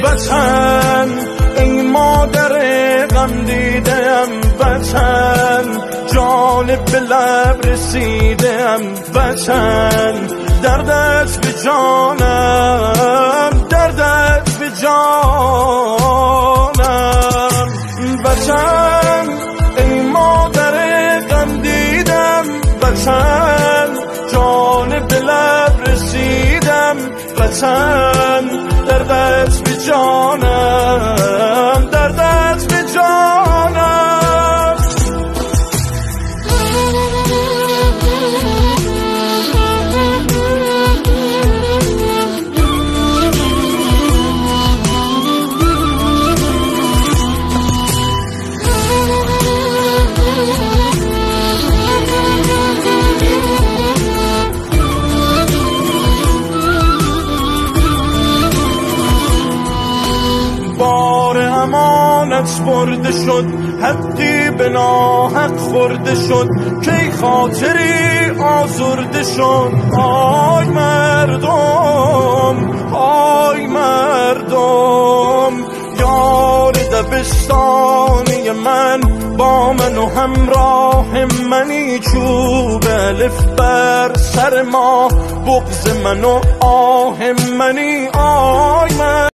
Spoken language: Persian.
وطن ای مادر غم دیدم وطن جان به لب رسیدم وطن دردت به جانم دردت به جانم وطن ای مادر غم دیدم وطن جان به لب رسیدم وطن دردت به جانم دردت به جانم بار امانت برده شد حقی به ناحق خورده شد کی خاطری آزرده شد آی مردم آی مردم یار دبستانی من با من و همراه منی چوب الف بر سر ما بغض من و آه منی آی من